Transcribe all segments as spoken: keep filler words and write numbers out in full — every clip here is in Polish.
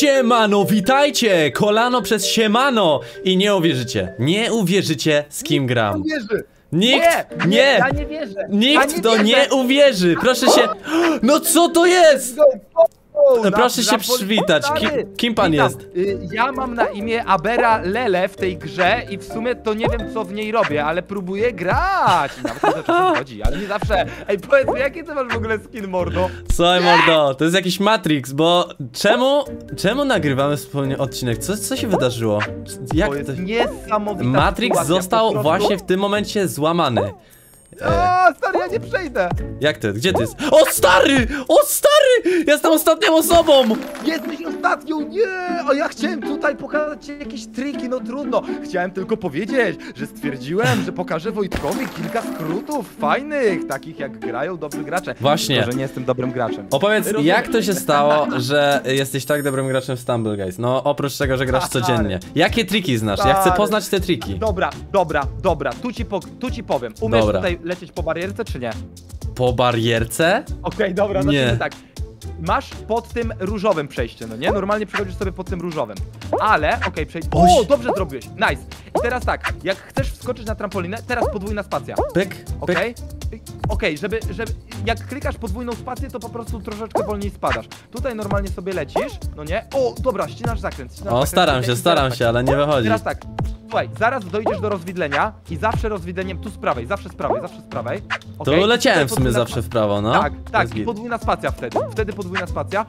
Siemano, witajcie! Kolano przez siemano! I nie uwierzycie, nie uwierzycie, z kim gram. Nie wierzy. Nikt, nie, nie, ja nie wierzę. Nikt ja nie to wierzę. nie uwierzy, proszę się... No co to jest? Go, go, go. Proszę Na- się na przywitać, stary. kim, kim pan Witam. jest? Y, Ja mam na imię Abera Lele w tej grze i w sumie to nie wiem co w niej robię, ale próbuję grać. I nawet nie czasem chodzi, ale nie zawsze. Ej, powiedz mi, jaki ty masz w ogóle skin, mordo? Słuchaj mordo, to jest jakiś Matrix, bo czemu, czemu nagrywamy wspólnie odcinek? Co, co się wydarzyło? Jak To jest to... niesamowita Matrix sytuacja, został po prostu... właśnie w tym momencie złamany. O, stary, ja nie przejdę. Jak ty? Gdzie ty jest? O stary! O stary! Jestem ostatnią osobą! Jesteś ostatnią, nie! A ja chciałem tutaj pokazać ci jakieś triki, no trudno. Chciałem tylko powiedzieć, że stwierdziłem, że pokażę Wojtkowi kilka skrótów fajnych, takich jak grają dobrzy gracze. Właśnie. Tylko, że nie jestem dobrym graczem. Opowiedz, Rozumiem. jak to się stało, że jesteś tak dobrym graczem w Stumble Guys? No, oprócz tego, że grasz Stary. codziennie. Jakie triki znasz? Ja chcę Stary. poznać te triki. Dobra, dobra, dobra, tu ci, po, tu ci powiem. Umiesz Dobra. tutaj lecieć po barierce, czy nie? Po barierce? Okej, dobra, Nie. zacznijmy tak. Masz pod tym różowym przejście, no nie? Normalnie przechodzisz sobie pod tym różowym. Ale, okej, okay, przejdź. O, Oś. dobrze zrobiłeś. Nice. I teraz tak, jak chcesz wskoczyć na trampolinę, teraz podwójna spacja. Pyk, pyk. Okej? Okej, żeby, żeby. Jak klikasz podwójną spację, to po prostu troszeczkę wolniej spadasz. Tutaj normalnie sobie lecisz, no nie? O, dobra, ścinasz zakręt. Ścinasz O, zakręt, staram okej, się, i staram teraz się, tak. ale nie wychodzi. Teraz tak. Słuchaj, zaraz dojdziesz do rozwidlenia i zawsze rozwidleniem tu z prawej, zawsze z prawej, zawsze z prawej. To Okej? leciałem w Tutaj sumie podwójna zawsze w prawo, no. Tak, tak, Jest i git. podwójna spacja wtedy. Wtedy podwójna spacja.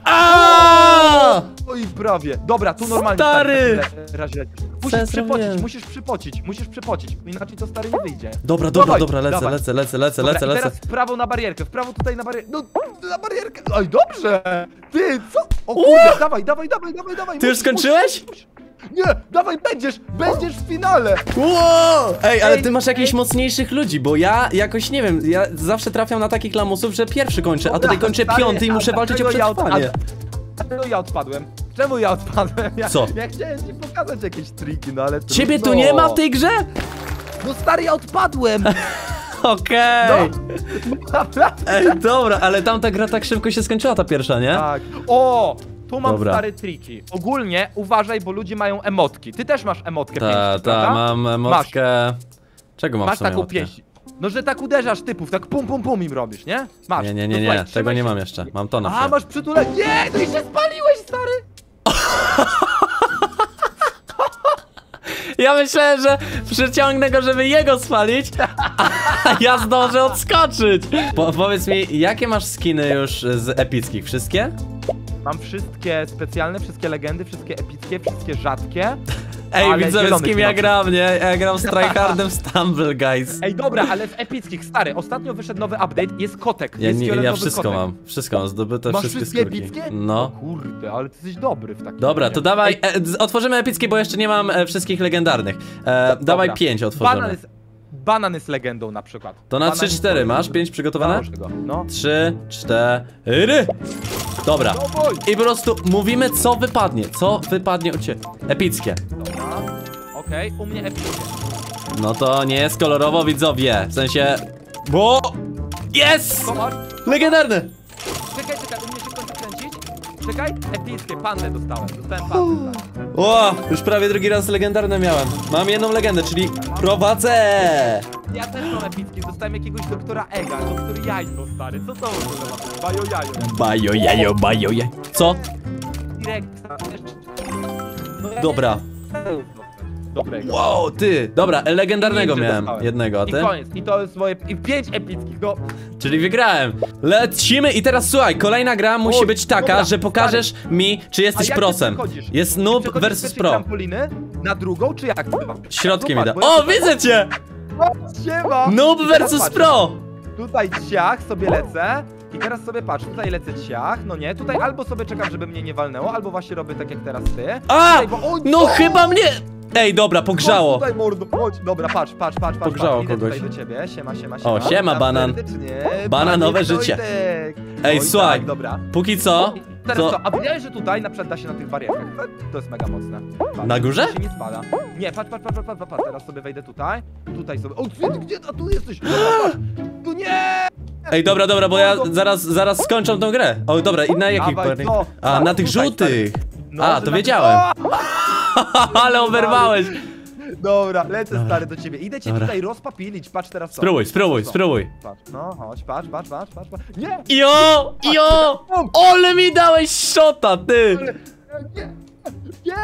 Aaaa! O i prawie. Dobra, tu normalnie Stary! stary, w razie lecisz. Co Musisz ja przypocić, zrobiłem? musisz przypocić, musisz przypocić. Inaczej to stary nie wyjdzie. Dobra, dobra, Dawaj, dobra, lecę, dawaj. lecę, lecę, lecę, Dobra, lecę, i lecę. teraz w prawo na barierkę, w prawo tutaj na barierkę. No, na barierkę. Oj, dobrze! Ty, co? O kurde, dawaj, dawaj, dawaj, dawaj, dawaj. Ty już musisz, skończyłeś? musisz, musisz. Nie, dawaj, będziesz, będziesz w finale. Wow! Ej, ale Ej, ty masz jakichś ej. mocniejszych ludzi, bo ja jakoś nie wiem, ja zawsze trafiam na takich lamusów, że pierwszy kończę, a tutaj kończę Stary, piąty i a muszę walczyć o dlaczego ja od- przetrwanie. a- Dlaczego ja odpadłem? Czemu ja odpadłem? Ja, Co? Ja chciałem ci pokazać jakieś triki, no ale Ciebie tu trudno. nie ma w tej grze? No stary, ja odpadłem! Okej. No, naprawdę. Ej, dobra, ale tamta gra tak szybko się skończyła, ta pierwsza, nie? Tak. O! Tu mam Dobra. stare triki. Ogólnie uważaj, bo ludzie mają emotki. Ty też masz emotkę Ta, pięści, ta, prawda? mam emotkę... Czego mam w Masz sumie taką emotkę? pięść. No, że tak uderzasz typów, tak pum pum pum im robisz, nie? Masz. Nie, nie, To nie, słuchaj, nie, tego trzymaj nie się. mam jeszcze, mam to na A, przykład. masz przytulek. Nie, no i się spaliłeś, stary! Ja myślałem, że przyciągnę go, żeby jego spalić, a ja zdążę odskoczyć. Po, powiedz mi, jakie masz skiny już z epickich? Wszystkie? Mam wszystkie specjalne, wszystkie legendy, wszystkie epickie, wszystkie rzadkie. Ej, ale widzowie, z zielony kim nie ja mam. gram, nie? Ja gram z tryhardem w Stumble Guys. Ej, dobra, ale w epickich, stary, ostatnio wyszedł nowy update, jest kotek, Ja, jest nie, ja fioletowy wszystko kotek. mam, wszystko mam, zdobyte Masz wszystkie wszystkie skórki. epickie? No. Kurde, ale ty jesteś dobry w takim Dobra, razie. to dawaj, e, z- otworzymy epickie, bo jeszcze nie mam e, wszystkich legendarnych. E, dawaj pięć Banan otworzymy. jest, banan jest legendą na przykład. To na Banan trzy jest cztery legendą. masz? pięć przygotowane? Założę go, no. trzy, cztery. Dobra. Dawaj. I po prostu mówimy, co wypadnie, co wypadnie od ciebie. Epickie. Dobra, okej, u mnie epickie. No to nie jest kolorowo, widzowie. W sensie... Bo... Jest! Co masz? Legendarny! Czekaj, czekaj, u mnie się kończy kręcić. Czekaj, epickie, pandę dostałem, dostałem pandę. tak. O, już prawie drugi raz legendarne miałem. Mam jedną legendę, czyli prowadzę! Ja też mam epickie, dostałem jakiegoś doktora Ega, doktor Jajko, stary, co to w ogóle ma? Bajo jajo. Bajo, jajo, bajo, jajo. Co? Direkt, jeszcze... No ja Dobra. nie- Dobrego. Wow, ty! Dobra, legendarnego Ninja miałem. dostałem. Jednego, a I ty? koniec, i to jest moje... i pięć epickich, no... Czyli wygrałem. Lecimy i teraz słuchaj, kolejna gra musi O, być taka, dobra, że pokażesz mi, czy A jesteś jak ty prosem. przechodzisz? Jest Ty noob przechodzisz z versus pierwszej pro. trampoliny na drugą, czy jak? Środkiem mi da. Zobacz, bo ja O, tutaj- widzę cię! O, siema! Noob I teraz versus patrz, pro! Tutaj ciach sobie lecę i teraz sobie patrz, tutaj lecę ciach, no nie, tutaj albo sobie czekam, żeby mnie nie walnęło, albo właśnie robię tak jak teraz ty. A! Tutaj, bo, o, No o, chyba mnie... Ej, dobra, pogrzało. Tutaj mordo, chodź, dobra, patrz, patrz, patrz, patrz, Pogrzało patrz. Idę kogoś. tutaj do ciebie, siema, siema, siema. O, siema, Witam banan. serdecznie, Bananowe panie życie. Wojtek. Ej, Oj, słuchaj. Tak, dobra. Póki co, Teraz to... co, a wiedziałeś, że tutaj na przykład da się na tych barierkach? To, to jest mega mocne. Patrz, Na górze? to się nie spada. Nie, patrz, patrz, patrz, patrz, patrz, patrz. Teraz sobie wejdę tutaj, tutaj sobie... O, gdzie, gdzie, a tu jesteś? Dobra, patrz. Tu nie! Ej, dobra, dobra, bo ja zaraz, zaraz skończę tą grę. O, dobra, i na jakich Dawaj, barierkach? co? A, Tak, na tych tutaj, żółtych. No, A, że to na- wiedziałem. O! Ale oberwałeś. Dobra, lecę Dobra. stary do ciebie. Idę cię Dobra. tutaj rozpapilić, patrz teraz co. Spróbuj, spróbuj, Co? spróbuj. Patrz, no chodź, patrz, patrz, patrz, patrz, patrz. Nie! Jo, jo! Ole mi dałeś shota, ty! Nie! Nie!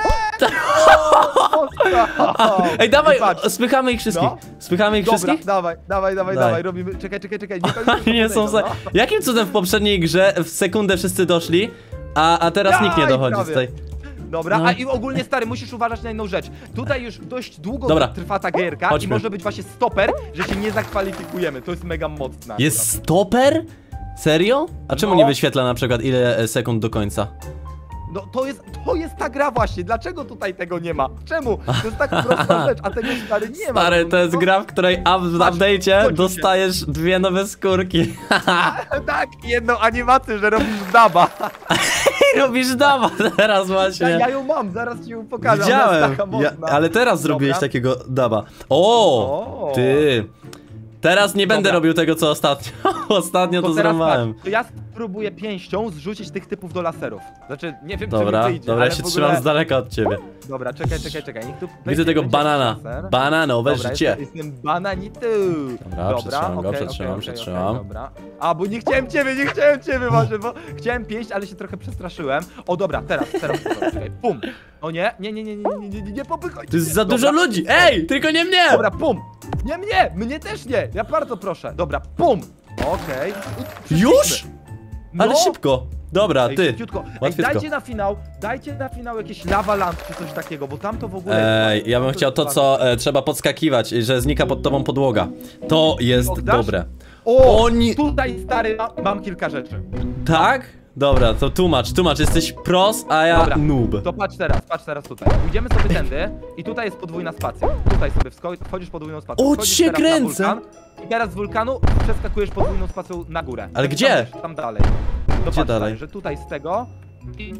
O, o, Ej, dawaj, I patrz. spychamy ich wszystkich. No. Spychamy ich Dobra, wszystkich? dawaj, dawaj, dawaj, Daj. dawaj, robimy. Czekaj, czekaj, czekaj. Nie, Oni nie są za... Jakim cudem w poprzedniej grze w sekundę wszyscy doszli, a, a teraz nikt nie Jaj, dochodzi prawie. tutaj. Dobra, No. a i ogólnie stary, musisz uważać na jedną rzecz. Tutaj już dość długo Dobra. trwa ta gierka Chodźmy. i może być właśnie stoper, że się nie zakwalifikujemy. To jest mega mocne. Jest stoper? Serio? A czemu No. nie wyświetla na przykład ile e, sekund do końca? No to jest, to jest ta gra właśnie. Dlaczego tutaj tego nie ma? Czemu? To jest tak prosta rzecz, a tego stary nie ma. Stary, to jest No, gra, w której up, w Patrz, update'cie chodźcie. dostajesz dwie nowe skórki. Tak, jedną animację, że robisz daba. I robisz dawa teraz Ja, właśnie. ja ją mam, zaraz ci ją pokażę. Ona Widziałem, jest taka ja, mocna. ale teraz zrobiłeś Dobra. takiego daba. O, O. ty. Teraz nie będę Dobra. robił tego co ostatnio. Ostatnio to, To teraz zrąbałem. patrz, to ja spróbuję pięścią zrzucić tych typów do laserów. Znaczy, nie wiem, czy Dobra, mi wyjdzie, dobra, ale ja się w ogóle... trzymam z daleka od ciebie. Dobra, czekaj, czekaj, czekaj. Niech tu Widzę będzie- tego będzie banana. laser. Bananowe Dobra, życie. Jestem, jestem bananitu. Dobra, przetrzymam go, okej, przetrzymam, okej, przetrzymam. okej, dobra. A, bo nie chciałem ciebie, nie chciałem ciebie, może, bo chciałem pięść, ale się trochę przestraszyłem. O, dobra, teraz, teraz, teraz czekaj, pum. O nie, nie, nie, nie, nie, nie, nie, nie, nie popychaj. To jest za Dobra. dużo ludzi. Ej, tylko nie mnie! Dobra, pum. Nie mnie, mnie też nie. Ja bardzo proszę. Dobra, pum. Okej. Już? No. Ale szybko. Dobra, Ej, ty. szybciutko. Ej, Łatwiutko. dajcie na finał, dajcie na finał jakieś lava land czy coś takiego, bo tam to w ogóle... Ej, ja bym chciał to, co e, trzeba podskakiwać, że znika pod tobą podłoga. To jest Ogdasz? dobre. O, Oni- tutaj stary, mam, mam kilka rzeczy. Tak? Dobra, to tłumacz, tłumacz, jesteś pros, a ja Dobra, noob. To patrz teraz, patrz teraz tutaj. Pójdziemy sobie tędy i tutaj jest podwójna spacja. Tutaj sobie wsko- wchodzisz podwójną spacją. O, Wchodzisz cię teraz na kręcę. wulkan I teraz z wulkanu przeskakujesz podwójną spacją na górę. Ale Tam gdzie? Tam, tam dalej. To Gdzie patrz, dalej? Stary, że tutaj z tego i...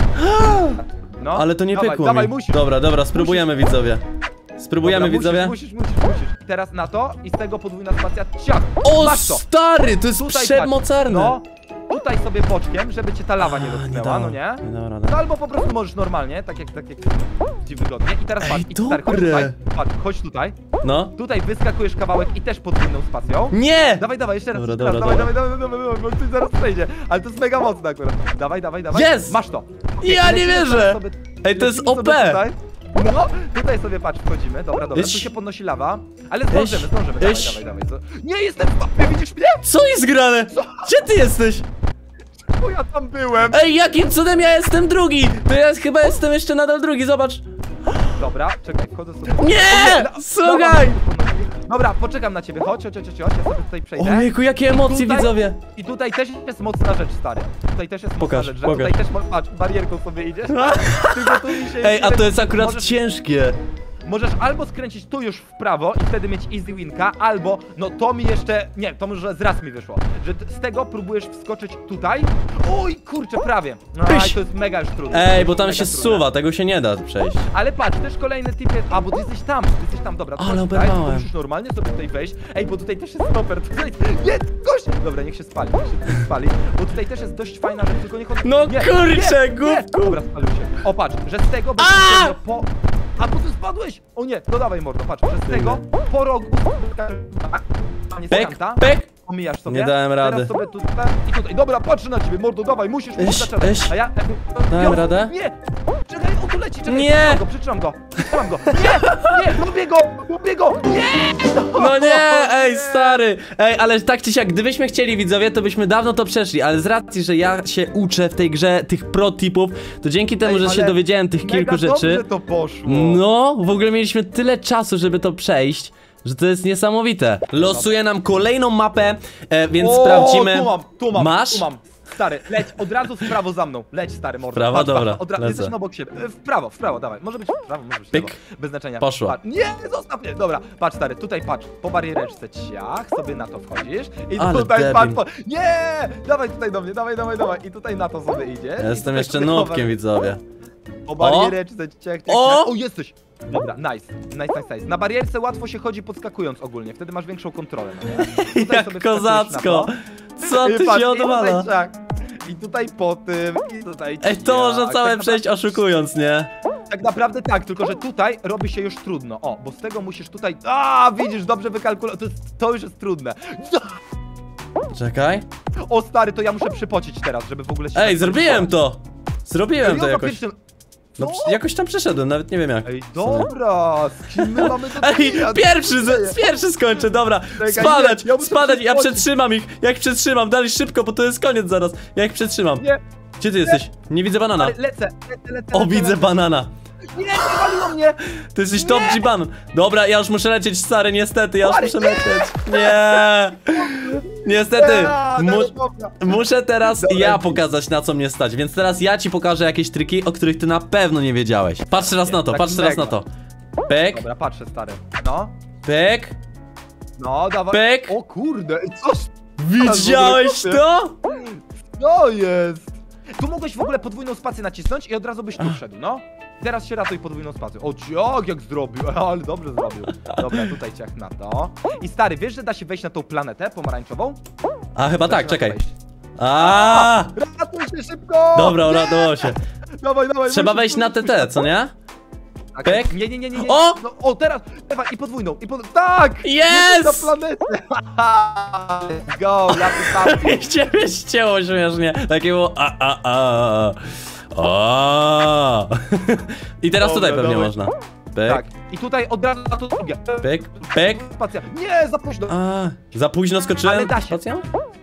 No, Ale to nie dawaj, pykło dawaj, mi. musisz. Dobra, dobra, spróbujemy widzowie. Spróbujemy Dobra, widzowie. Musisz, musisz, musisz, musisz. I teraz na to i z tego podwójna spacja ciach. O, Masz to. stary, to jest Tutaj przemocarne. No, tutaj sobie boczkiem, żeby cię ta lawa nie A, dotknęła, dała, no nie? Nie dała No rady. albo po prostu możesz normalnie, tak jak, tak jak ci wygodnie. I teraz Ej, patrz, i stary, chodź dobre. tutaj, patrz, chodź tutaj. No. Tutaj wyskakujesz kawałek i też podwójną spacją. Nie! Dawaj, dawaj, jeszcze raz, Dobra, jeszcze raz, dobra, dawaj, dawaj, dawaj, dawaj, dawaj, bo ktoś zaraz przejdzie. Ale to jest mega mocne akurat. Dawaj, dawaj, dawaj. Jest! Masz to. Ja nie lecimy wierzę! sobie- Ej, to jest lecimy sobie O P. Tutaj. No, tutaj sobie patrz, wchodzimy, dobra, dobra, Iść. tu się podnosi lawa, ale zdążymy, Iść. zdążymy, dawaj, Iść. dawaj, dawaj. zo- Nie, jestem w mapie, widzisz mnie? Co jest grane? Gdzie ty jesteś? Bo ja tam byłem. Ej, jakim cudem ja jestem drugi? To ja chyba jestem jeszcze nadal drugi, zobacz. Dobra, czekaj, wchodzę sobie. Nie! la- Słuchaj! lawa mnie tu podnosi. Dobra, poczekam na ciebie, chodź, chodź, chodź, chodź, ja sobie tutaj przejdę. Ojejku, jakie emocje Tutaj- widzowie. I tutaj też jest mocna rzecz, stary. Tutaj też jest Pokaż, mocna rzecz, że pokaż. tutaj też, mo- patrz, barierką sobie idziesz. Tylko tu mi się Ej, a to jest akurat możesz, ciężkie. możesz albo skręcić tu już w prawo i wtedy mieć easy winka, albo, no to mi jeszcze, nie, to może z raz mi wyszło, że t- z tego próbujesz wskoczyć tutaj. Oj, kurczę, prawie. No, Iś. i to jest mega już trudne. Ej, To bo jest tam mega się trudne. zsuwa, tego się nie da przejść. Ale patrz, też kolejny tip jest, a bo ty jesteś tam, ty jesteś tam, dobra, to Ale chodź tutaj, oberwałem. tylko musisz normalnie sobie tutaj wejść. Ej, bo tutaj też jest stoper, tutaj, nie, gość! Dobra, niech się spali, niech się tutaj spali, bo tutaj też jest dość fajna rzecz, tylko niech on... No nie, kurczę, nie, nie. głupku. Dobra, spalił się. O, patrz, że z tego bezpośrednio po... A, bo ty spadłeś! O nie, no dawaj mordo, patrz, że z tego po rogu... A nie Pek, skanta, pek. omijasz sobie. Nie dałem rady. Teraz sobie tutaj i tutaj. Dobra, patrzę na ciebie, mordo, dawaj, musisz Eś, zaczynać. eś. A ja... Dałem Jo, radę? Nie! Czekaj, on tu leci, czekaj, Nie. przytrzymam go, przytrzymam go, przytrzymam go. Nie, nie, lubię go, lubię go, nie! No nie, ej stary. Ej, ale tak czy siak, gdybyśmy chcieli widzowie, to byśmy dawno to przeszli, ale z racji, że ja się uczę w tej grze tych pro tipów, to dzięki temu, Ej, że się ale dowiedziałem tych mega kilku rzeczy. dobrze to poszło. No, w ogóle mieliśmy tyle czasu, żeby to przejść, że to jest niesamowite. Losuje nam kolejną mapę, e, więc O, sprawdzimy. tu mam, tu mam, Masz? tu mam. Stary, leć, od razu w prawo za mną. Leć, stary, mordo. Prawo? Patrz, Dobra, patrz, od razu, lecę. jesteśmy obok siebie. E, W prawo, w prawo, dawaj. Może być w prawo, może być w Pyk. lewo. Bez znaczenia. Poszło. Patrz. Nie, zostaw mnie. Dobra, patrz, stary, tutaj patrz. Po bariereczce ciach, sobie na to wchodzisz. I Ale tutaj debil. patrz, po... Nie! Dawaj tutaj do mnie, dawaj, dawaj, dawaj. I tutaj na to sobie idziesz. Ja I jestem tutaj jeszcze sobie nubkiem, po- widzowie. Po bariereczce ciach, ciach, ciach. O! O, jesteś! Dobra, nice, nice, nice, nice. Na barierce łatwo się chodzi podskakując ogólnie, wtedy masz większą kontrolę, no nie? Tutaj sobie Jak wskakujesz na kozacko. to. Co I ty patrz, się i tutaj odwala? ciach. i tutaj po tym, i tutaj Ej, to można ciak. całe tak przejść naprawdę, oszukując, nie? tak naprawdę tak, tylko że tutaj robi się już trudno. O, bo z tego musisz tutaj... A, widzisz, dobrze wykalkulować, to, jest- to już jest trudne. Czekaj. O stary, to ja muszę przypocić teraz, żeby w ogóle się... Ej, tak zrobiłem to! Zrobiłem to Serio? jakoś. Pierwszym- No, Co? przy- jakoś tam przeszedłem, nawet nie wiem jak. Ej, w sumie. dobra, z kim my mamy to Ej, czynić? pierwszy, z, pierwszy skończę, dobra. Czekaj, Spadać, nie, ja muszę spadać, ja przypocić. przetrzymam ich. Jak przetrzymam, dalej szybko, bo to jest koniec zaraz. Ja ich przetrzymam. Nie, Gdzie ty jesteś? Nie widzę banana. ale lecę, lecę, lecę, O, lecę, widzę lecę. banana. Nie, nie waliło mnie! Ty jesteś top G banan. Dobra, ja już muszę lecieć, stary, niestety, ja już Stary, muszę nie! lecieć. Nie. Niestety. A, Mu dobra, dobra. muszę teraz Dobra, ja leci. pokazać, na co mnie stać, więc teraz ja ci pokażę jakieś triki, o których ty na pewno nie wiedziałeś. Patrz teraz na to, tak patrz teraz mega. na to. Pyk, Dobra, patrzę, stary. No, pyk, no, dawaj. pyk. O kurde, coś... Widziałeś to? Co jest? Tu mogłeś w ogóle podwójną spację nacisnąć i od razu byś tu wszedł, no. Teraz się ratuj podwójną spacją. O, jak, jak zrobił, ale dobrze zrobił. Dobra, tutaj ciach na to. I stary, wiesz, że da się wejść na tą planetę pomarańczową? A chyba Da tak, się czekaj. wejść. A, Ratuj się szybko! dobra, Nie! uratowało się. Dawaj, dawaj, Trzeba musisz, wejść na musisz, T T, musisz. co nie? Tak, Pyk. Nie, nie, nie, nie, nie. O! No, o, teraz! Dawaj, i podwójną, i pod... Tak! Jest! Na planetę! Let's go, laty papi. Ciebie ścięło śmiesznie. Takie było a a a a. I teraz Dobra, tutaj pewnie dawaj. można. Pyk, Tak, i tutaj od razu na to drugie. pyk, pyk. Spacja. Nie, za późno. A, za późno skoczyłem. Ale da się. Spacją?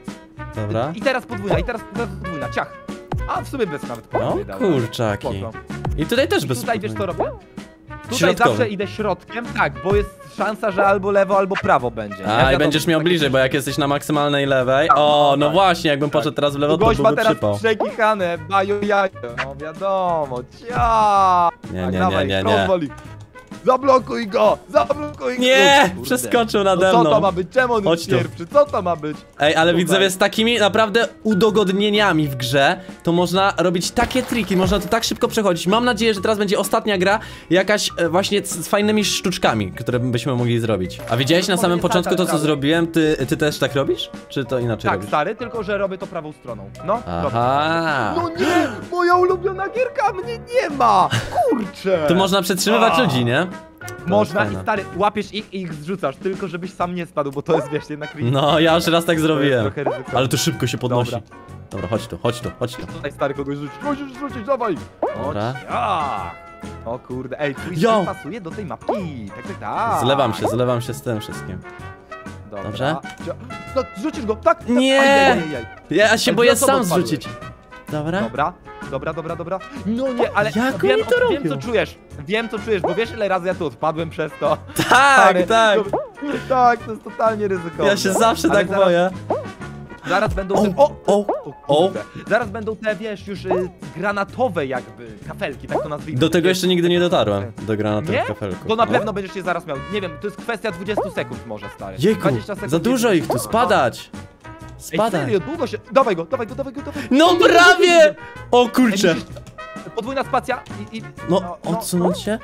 Dobra. I teraz podwójna, i teraz podwójna, ciach. A w sumie bez nawet No podwójnej dałem. kurczaki. Spoko. I tutaj też I bez tutaj wiesz co robię? Tutaj Środkowy. zawsze idę środkiem, tak, bo jest szansa, że albo lewo, albo prawo będzie. nie? A i Wiadomo, będziesz miał takie- bliżej, bo jak jesteś na maksymalnej lewej. Tak, O, no no tak. właśnie, jakbym poszedł teraz w lewo, to Gość ma byłby teraz przypał. przekichane, bajo jajo, no wiadomo, cia. Nie, Tak, nie, dawaj, nie, nie, nie. rozwal ich. Zablokuj go, zablokuj go. Nie, Kurde. przeskoczył nade No co to mną. ma być? Czemu on Chodź jest tu. pierwszy? Co to ma być? Ej, ale Tutaj. widzowie, z takimi naprawdę udogodnieniami w grze to można robić takie triki, można to tak szybko przechodzić. Mam nadzieję, że teraz będzie ostatnia gra jakaś e, właśnie z, z fajnymi sztuczkami, które byśmy mogli zrobić. A widziałeś na samym Tak, początku tak, to, co tak. zrobiłem? Ty, ty też tak robisz? Czy to inaczej Tak, robisz? stary, tylko że robię to prawą stroną. No, Aha. dobra. No nie, moja ulubiona gierka mnie nie ma. Kurczę. Tu można przetrzymywać A. ludzi, nie? To Można jest i fajne. stary, łapiesz ich i ich zrzucasz, tylko żebyś sam nie spadł, bo to jest wiesz, jednak risk. No, ja już raz tak zrobiłem. trochę ryzykowne. Ale to szybko się podnosi. Dobra. Dobra, chodź tu, chodź tu, chodź tu. Tutaj stary kogoś rzucić, musisz rzucić, dawaj! Dobra. Ja. O kurde, ej, twój Yo. styl pasuje do tej mapki, tak, tak, tak. Zlewam się, zlewam się z tym wszystkim. Dobra. Dobrze? Cia- No, rzucisz go, tak, tak. Nie. Ajajajaj. Ja się Ale boję dwie osoby sam odpadły. zrzucić. Dobra. Dobra, dobra, dobra, dobra. No nie, ale Jak wiem, oni to wiem robią? co czujesz, wiem co czujesz, bo wiesz ile razy ja tu odpadłem przez to. Tak, Stary, tak. to- Tak, to jest totalnie ryzykowne. Ja się zawsze Ale tak zaraz, boję. Zaraz będą O, te... O, o, o, kurde. Zaraz będą te, wiesz, już y, granatowe jakby kafelki, tak to nazwijmy. Do tego Takie- jeszcze nigdy nie dotarłem. Do granatu Nie? w kafelku. To na No. pewno będziesz je zaraz miał. Nie wiem, to jest kwestia dwudziestu sekund może, stary. Jejku, dwadzieścia sekund za dużo nie- ich tu, spadać. Ej, Spadać. serio, długo się... Dawaj go, dawaj go, dawaj go, dawaj go. No prawie! O Ej, kurczę. musisz- Podwójna spacja i... i No, odsunąć się?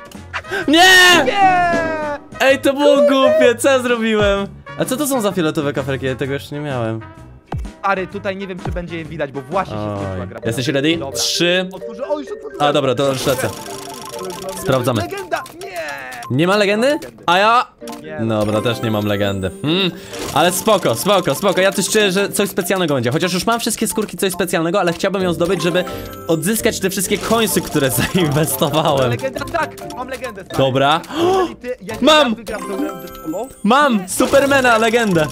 Nie! Nie! Ej, to było głupie, co ja zrobiłem? A co to są za fioletowe kafelki? Ja tego jeszcze nie miałem. Stary, tutaj nie wiem, czy będzie je widać, bo właśnie się skończyła Oj. gra. Jesteś ready? Dobra. Trzy. Otworzę, o, już otworzyłem. A dobra, to już lecę. Sprawdzamy. Legenda! Nie! Nie ma legendy? A ja? Nie. Dobra, też nie mam legendy. Hmm, ale spoko, spoko, spoko. Ja coś czuję, że coś specjalnego będzie. Chociaż już mam wszystkie skórki, coś specjalnego, ale chciałbym ją zdobyć, żeby odzyskać te wszystkie końsy, które zainwestowałem. Legenda, tak! Mam legendę, stary. Dobra. Jeżeli ty, ja Mam! Ja wygram tę grę ze sobą. Mam! Supermana, legendę!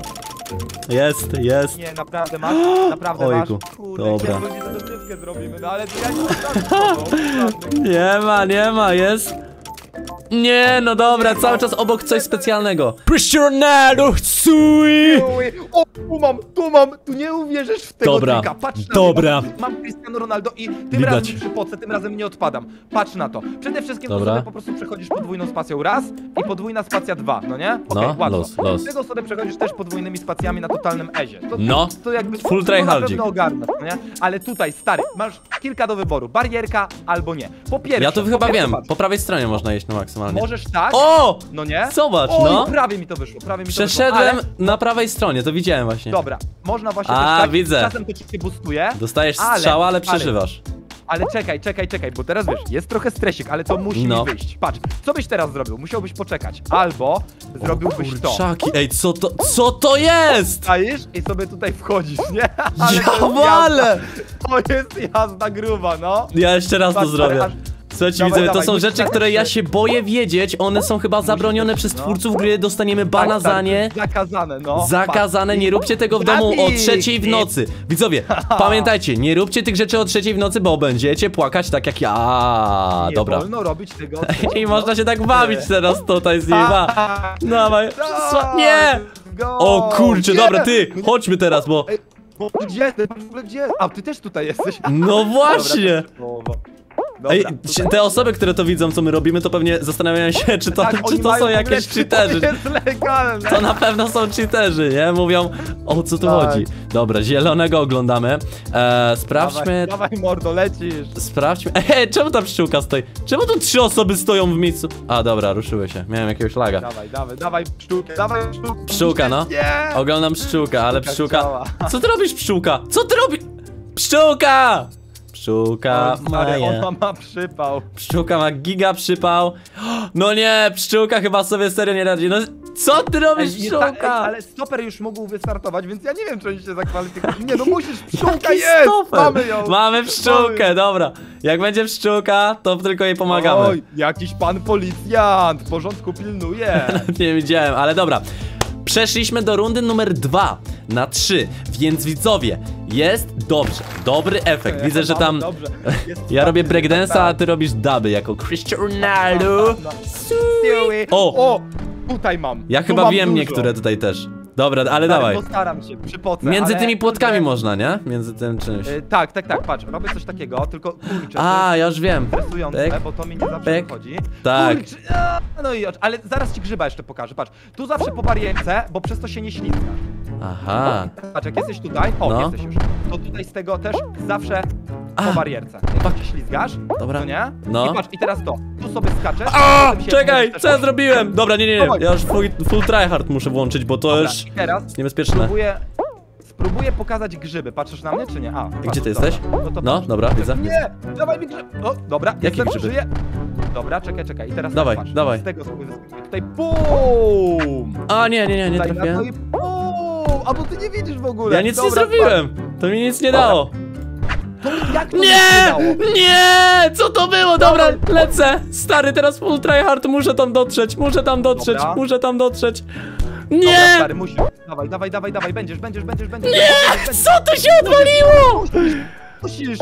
Jest, jest. Nie, naprawdę masz, naprawdę Ojku, masz. Kurde, dobra. chciałem powiedzieć, że dogrywkę zrobimy, no ale to ja nie mam z tobą. Nie ma, nie ma, jest. Nie, no dobra, cały czas obok coś specjalnego. Cristiano Sui! O, tu mam, tu mam, tu nie uwierzysz w tego Dobra, trika. Patrz na dobra. mnie, mam, mam Cristiano Ronaldo i tym Widać. razem przypocę, tym razem nie odpadam. Patrz na to. Przede wszystkim to Dobra. sobie po prostu przechodzisz podwójną spacją raz i podwójna spacja dwa, no nie? Okej, No, łatwo. los, los. Z tego sobie przechodzisz też podwójnymi spacjami na totalnym ezie. To, No, to jakby full to tryhardzik. na pewno ogarnąć, no nie? Ale tutaj, stary, masz kilka do wyboru. Barierka albo nie. Po pierwsze, Ja to po chyba pierwsze, wiem, patrz, po prawej stronie można jeść no maksymalnie. możesz tak, O! no nie? Zobacz, Oj, no. prawie mi to wyszło, prawie mi to Przeszedłem wyszło. Byłem na prawej stronie, to widziałem właśnie. Dobra, można właśnie A, też tak, widzę. czasem to ci się boostuje. Dostajesz Ale- strzała, ale ale- przeżywasz. Ale czekaj, czekaj, czekaj, bo teraz wiesz, jest trochę stresik, ale to musi No. mi wyjść. Patrz, co byś teraz zrobił? Musiałbyś poczekać. Albo zrobiłbyś to. Kurczaki, ej, co to, co to jest? Stajesz i sobie tutaj wchodzisz, nie? Ale Ja to jest walę! jazda. To jest jazda gruba, no. Ja jeszcze raz to Patrz, zrobię. aż- Słuchajcie, Dawaj, widzowie, to dawaj, są musisz rzeczy, tak które ja się- się boję wiedzieć. One są chyba zabronione też, przez no. twórców gry, dostaniemy bana Tak, za tak, nie. Zakazane, no. Zakazane, nie róbcie tego w domu o trzeciej w nocy. Widzowie, pamiętajcie, nie róbcie tych rzeczy o trzeciej w nocy, bo będziecie płakać tak jak ja. Nie Dobra. wolno robić tego. I można się tak bawić teraz tutaj z niej. ba. Dawaj. Sła- Nie! O kurczę, dobra, ty, chodźmy teraz, bo... Ej, bo gdzie ty? W ogóle gdzie? A, ty też tutaj jesteś. No właśnie! Dobra, Dobra, Ej, tutaj. te osoby, które to widzą, co my robimy, to pewnie zastanawiają się, czy to, Tak, czy oni to mają są w ogóle, jakieś czy cheaterzy. To jest legalne. To na pewno są cheaterzy, nie? Mówią, o co tu Tak. chodzi. Dobra, zielonego oglądamy. E, sprawdźmy, Dawaj, dawaj mordo, lecisz. sprawdźmy. Ej, czemu ta pszczółka stoi? Czemu tu trzy osoby stoją w miejscu? A, dobra, ruszyły się. Miałem jakiegoś laga. Dawaj, dawaj, dawaj pszczółkę, dawaj pszczółkę. Pszczółka, no. Nie! Oglądam pszczółkę, ale Pszczółka pszczółka... działa. Co ty robisz, pszczółka? Co ty robisz? Pszczółka! Pszczółka O, stary, Maja. ona ma przypał. Pszczółka ma giga przypał. No nie, pszczółka chyba sobie serio nie radzi. No co ty robisz, Ej, nie ta- ej, pszczółka? ale stoper już mógł wystartować, więc ja nie wiem, czy oni się zakwalifikują. Nie, no musisz, pszczółka Jaki jest! stoper? Mamy ją! Mamy pszczółkę, Mamy. dobra. Jak będzie pszczółka, to tylko jej pomagamy. Oj, jakiś pan policjant, porządku pilnuje. Nie widziałem, ale dobra. Przeszliśmy do rundy numer dwa na trzy, więc widzowie, jest dobrze, dobry efekt. Widzę, że tam Dobrze. Jest ja robię tak, breakdance'a, a tak. ty robisz duby jako Cristiano Ronaldo. No. Siły. O! O! Tutaj mam. Ja tu chyba mam wiem dużo. niektóre tutaj też. Dobra, ale Ale dawaj. Postaram się, przypocę. Między ale... tymi płotkami kurde, można, nie? Między tym czymś. y, Tak, tak, tak, patrz, robię coś takiego, tylko kurczę, A, ja już wiem. to jest stresujące, Pyk, bo to mi nie zawsze pyk. wychodzi. Tak. Kurczę, a, no i ale zaraz ci grzyba jeszcze pokażę, patrz. Tu zawsze po barierce, bo przez to się nie ślizgasz. Aha. Patrz, jak jesteś tutaj, o, No. jesteś już, to tutaj z tego też zawsze A. po barierce. Jak się ślizgasz, Dobra. to nie? No. I patrz, i teraz to, tu sobie skaczesz. A, potem się czekaj, też co ja możesz- zrobiłem? Dobra, nie, nie, nie. Dawaj. Ja już full, full tryhard muszę włączyć, bo to Dobra, już i teraz jest niebezpieczne. spróbuję, spróbuję pokazać grzyby. Patrzysz na mnie, czy nie? A, patrz, Gdzie ty dobra. jesteś? No, to No, patrz. dobra, widzę. Nie, dawaj mi grzyb. O, dobra, Jakie jestem, grzyby? żyję. Dobra, czekaj, czekaj. I teraz Dawaj, tak, patrz. dawaj. Z tego sobie wyskakuję. Tutaj BUM! A, nie, nie, nie, nie Tutaj na to trafiłem. i BUM! A bo ty nie widzisz w ogóle. Ja nic nie Dobra, zrobiłem. To mi nic nie Dobra. dało. patrz. To mi- jak to mi Nie! dało? Nie! Co to było? Dobra, Dawaj. lecę! Stary, teraz full tryhard, muszę tam dotrzeć, muszę tam dotrzeć, Dobra. muszę tam dotrzeć. Dobra, Nie! stary, musisz. Dawaj, dawaj, dawaj, dawaj, będziesz, będziesz, będziesz, będziesz. Nie! będziesz, będziesz. Co tu się odwaliło? Musisz.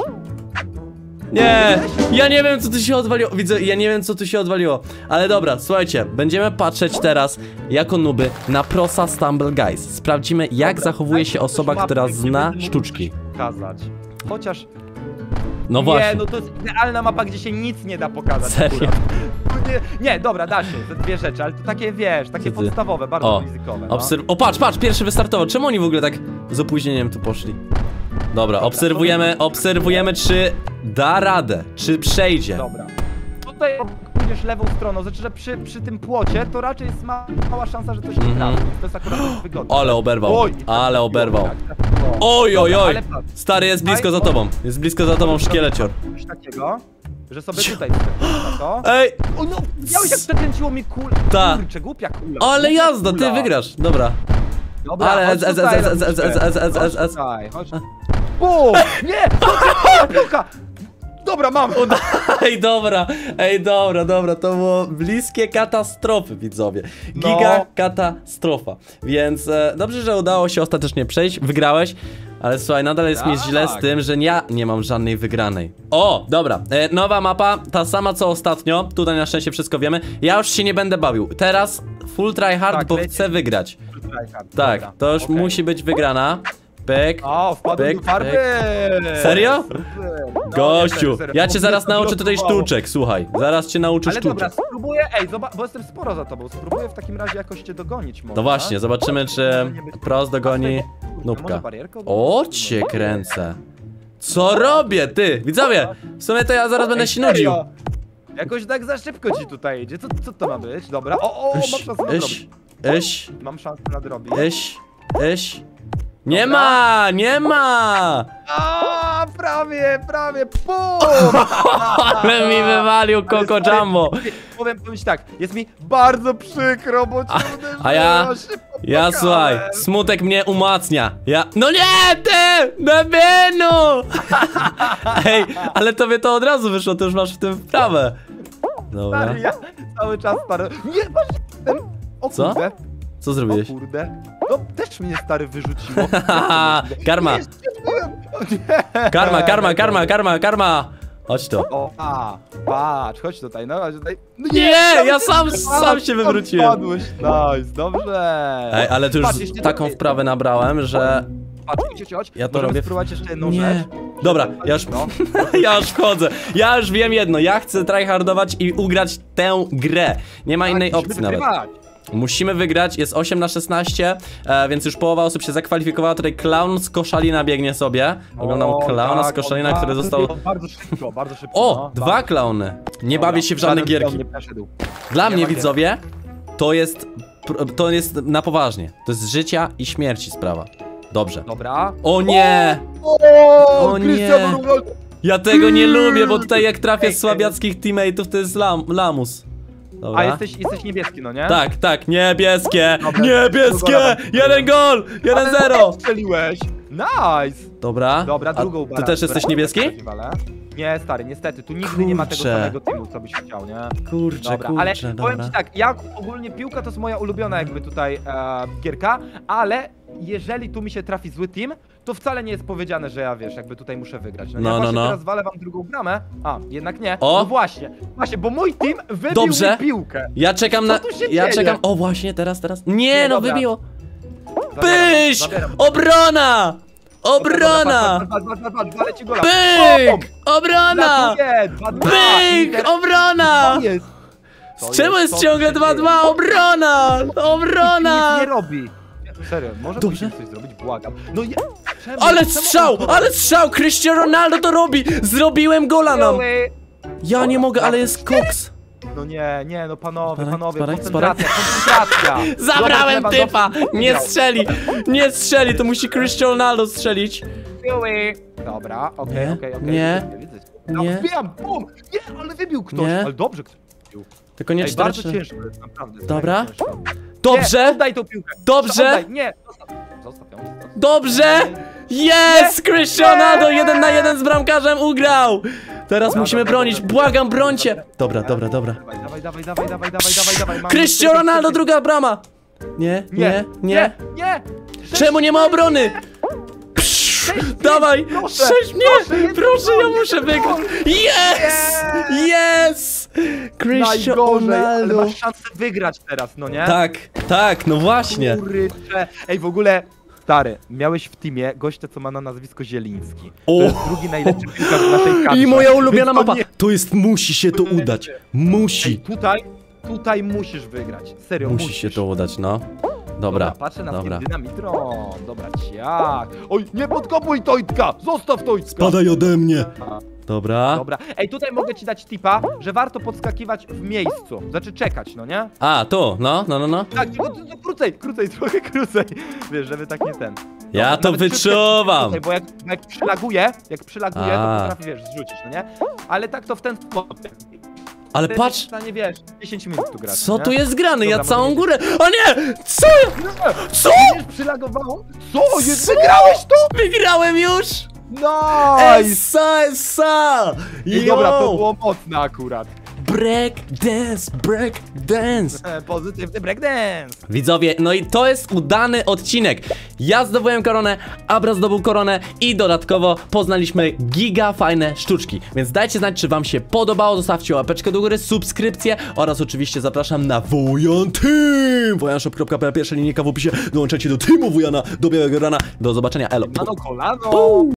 Nie! Ja nie wiem, co tu się odwaliło. Widzę, ja nie wiem, co tu się odwaliło. Ale dobra, słuchajcie, będziemy patrzeć teraz jako nuby na Prosa Stumble Guys. Sprawdzimy, jak Dobra, zachowuje daj się mi osoba, coś która mapy, gdzie zna będę mógł sztuczki. Pokazać. Chociaż. No Nie, właśnie. no to jest idealna mapa, gdzie się nic nie da pokazać. Serio? akurat. Nie, nie, dobra, da się, te dwie rzeczy, ale to takie, wiesz, takie Co ty? podstawowe, bardzo O, ryzykowne. No. Obserw o, patrz, patrz, pierwszy wystartował. Czemu oni w ogóle tak z opóźnieniem tu poszli? Dobra, obserwujemy, obserwujemy, czy da radę, czy przejdzie. Dobra. Tutaj jak pójdziesz lewą stroną, znaczy, że przy, przy tym płocie, to raczej jest ma, mała szansa, że to się Mhm. trafi. To jest akurat dość wygodne. Ale oberwał, Oj, ale oberwał. tak, trafiło. Oj, oj, Dobra, oj. ale patrz, Stary, jest blisko za Tutaj, tobą. Jest blisko za tobą szkielecior. Coś takiego, że sobie tutaj wskoczysz na to. Ej, O no, widziałeś jak przekręciło mi kul... Ta. Kurczę, głupia kula. ale głupia jazda, ty kula. wygrasz. Dobra. Dobra, Ale chodź ez, ez, tutaj, ez, ez, ez, ez, ez, ez, ez, ez. Chodź tutaj, chodź. Bum! Nie! Chodź, piłka! Dobra, mam! Ej, dobra, ej, dobra, dobra, to było bliskie katastrofy, widzowie. No. Giga katastrofa. Więc e, dobrze, że udało się ostatecznie przejść, wygrałeś. Ale słuchaj, nadal jest mi Tak. źle z tym, że ja nie mam żadnej wygranej. O, dobra, e, nowa mapa, ta sama co ostatnio. Tutaj na szczęście wszystko wiemy. Ja już się nie będę bawił. Teraz full tryhard, Tak, bo leci. chcę wygrać. Dobra, Tak, to już okej. musi być wygrana. Pyk. O, wpadłem Pyk, do farby! Serio? Super. No, Gościu, nie, serio, ja cię to zaraz mnie nauczę tutaj zablokowało. sztuczek, słuchaj. Zaraz cię nauczę Ale dobra, sztuczek. spróbuję, ej, zobacz, bo jestem sporo za tobą, spróbuję w takim razie jakoś cię dogonić może. No właśnie, zobaczymy, czy Pros dogoni Nubka. O, cię kręcę. Co robię, ty? Widzowie, w sumie to ja zaraz będę się nudził. Jakoś tak za szybko ci tutaj idzie, co, co to ma być? Dobra, o, o, mam Iś, czas na iś. Iś, Mam szansę nadrobić. iś, iś. Nie Dobra. ma, nie ma! A, prawie, prawie, pum! Ale mi wywalił Coco Ale stary, Jumbo. Powiem, powiem ci tak, jest mi bardzo przykro, bo cię uderzyłem, a ja- szybko Ja płakałem. słuchaj, smutek mnie umacnia. Ja. No nie, ty! Debinu! Ej, ale tobie to od razu wyszło, to już masz w tym wprawę. Dobra. Stary, ja cały czas stary. Nie, masz ten. O Co? kurde. Co O zrobiłeś? kurde. No też mnie stary wyrzuciło. Haha, karma. Nie, nie byłem. O nie. Karma, karma, karma, karma, karma! Chodź tu. O, a, patrz, chodź tutaj, no chodź tutaj. No Nie, ja sam- ty- sam się tam wywróciłem. Spadłeś, nice, dobrze. Ej, ale tu już Patrz, jeszcze taką tutaj. wprawę nabrałem, że... Patrz, chodź, chodź. Ja to Możemy robię w- spróbować jeszcze jedną Nie. rzecz. Dobra, ja już, No. ja już wchodzę. Ja już wiem jedno, ja chcę tryhardować i ugrać tę grę. Nie ma innej Tak, opcji musimy nawet. wygrywać. Musimy wygrać, jest osiem na szesnaście, e, więc już połowa osób się zakwalifikowała. Tutaj Clown z Koszalina biegnie sobie. Oglądam O, Clowna z tak, Koszalina, o, który bardzo- został... Bardzo szybko, bardzo szybko. O, no, dwa bardzo. klauny. Nie Dobra, bawię się w żadne żaden gierki. clown nie przeszedł. Dla nie mnie, ma gier. widzowie, to jest... pr- To jest na poważnie. To jest życia i śmierci sprawa. Dobrze. Dobra. O nie! O, O nie. Cristiano Ronaldo. Ja tego nie lubię, bo tutaj jak trafię Ej, z słabiackich teammateów, to jest lam, lamus. Dobra. A jesteś, jesteś niebieski, no nie? Tak, tak, niebieskie! Dobra, Niebieskie! druga Jeden gol! jeden zero! Strzeliłeś. Nice. Dobra. Dobra, A drugą ty też jesteś niebieski? Nie, stary, niestety, tu nigdy nie ma tego Kurczę. samego teamu, co byś chciał, nie? Kurczę, Dobra, kurczę, ale dobra. powiem ci tak, ja ogólnie piłka to jest moja ulubiona jakby tutaj e, gierka, ale jeżeli tu mi się trafi zły team, to wcale nie jest powiedziane, że ja wiesz, jakby tutaj muszę wygrać. No, No, ja no, właśnie no. teraz walę wam drugą bramę. A, jednak nie. O! No właśnie, właśnie, bo mój team wybił Dobrze. mi piłkę. Ja czekam Co na... tu się Ja dzieje? czekam... O, właśnie, teraz, teraz... Nie, Nie, no dobra. wybiło! Zabieram, Pyś! zabieram. Obrona! Obrona! Patrz, patrz, patrz, patrz, patrz, walę ci gola. Pyk! Bum! Obrona! Gratuluję, dwa dwa. Pyk! Inter- Obrona! Co jest? Co Czemu jest Co ciągle się dwa dzieje? dwa? Obrona! Nic Obrona! nie robi. Serio, może Dobrze. musimy coś zrobić, błagam. No ja... Czemu? Ale Czemu strzał! on to Ale strzał! Cristiano Ronaldo to robi! Zrobiłem gola nam! robi? Ja nie mogę, ale jest koks! No nie, nie, no panowie, Sparek, panowie, sparek, koncentracja, koncentracja! Zabrałem Robert typa! Lewandowski Nie wygrał. strzeli! Nie strzeli! To musi Cristiano Ronaldo strzelić! Dobra, okej, Nie, okej, okej. nie, widzę cię, widzę cię. No, nie. wbijam, bum! Nie, ale wybił ktoś, Nie. ale dobrze ktoś wybił. Tylko nie Ej, cztery bardzo trzy. ciężko jest, naprawdę. jest Dobra. mega ciężko. Nie, Dobrze! oddaj tą piłkę. Dobrze! Oddaj, nie, zostaw, zostaw ją. zostaw. Dobrze! Jest! Cristiano Ronaldo jeden na jeden z bramkarzem ugrał! Teraz Dobra, musimy dobra, bronić, dobra, błagam, dobra, brońcie! dobra. Dobra, dobra, dobra. Dawaj, dawaj, dawaj, dawaj, dawaj, dawaj, dawaj, dawaj. Mamy Cristiano cztery, Ronaldo, cztery. druga brama! Nie, nie, nie. nie, nie. Czemu nie ma obrony? Dawaj! proszę, Sześć mnie! proszę, jeden Proszę, gol, ja jeden muszę gol. wygrać! Yes! Yes! Cristiano Najgorzej, ale Ronaldo! masz szansę wygrać teraz, no nie? Tak, tak, no właśnie. Kurczę. Ej, w ogóle, stary, miałeś w teamie gościa, co ma na nazwisko Zieliński. To O. jest drugi najlepszy piłkarz w naszej kadrze. I moja ulubiona Więc to mapa. nie- To jest, musi się to udać. Ej, Musi. tutaj, tutaj musisz wygrać. Serio, Musi musisz. się to udać, no. Dobra, patrzę na dobra. tym dynamitron. Dobra, ciak. Oj, nie podkopuj Tojtka! Zostaw Tojtka! Spadaj ode mnie. Dobra. Dobra. Ej, tutaj mogę ci dać tipa, że warto podskakiwać w miejscu. Znaczy czekać, no nie? A, tu, no, no, no, no. Tak, tylko to- to krócej, krócej, trochę krócej. Wiesz, żeby tak nie ten. Ja to Nawet krótkie- wyczuwam. krócej, Bo jak, jak przylaguje, jak przylaguje, A. to potrafi, wiesz, zrzucić, no nie? Ale tak to w ten sposób. Ale Ty patrz, jesteś w stanie, wiesz, dziesięć minut tu grać, co nie? tu jest grane? Ja Dobra, całą mogę górę. O nie! Co? ja- Co? Wiesz, przylagowało? Co? Jest, wygrałeś to? Wygrałem już! Nice! Essa, essa! I dobra, to Yo! było mocne akurat. Break dance, break dance. E, Pozytywny breakdance. Widzowie, no i to jest udany odcinek. Ja zdobyłem koronę, Abra zdobył koronę i dodatkowo poznaliśmy giga fajne sztuczki. Więc dajcie znać, czy wam się podobało, zostawcie łapeczkę do góry, subskrypcję oraz oczywiście zapraszam na Wojan Team! wojanshop kropka p l, pierwsza linijka w opisie. Dołączajcie do teamu Wojana, do białego rana. Do zobaczenia, elo. Mano kolano.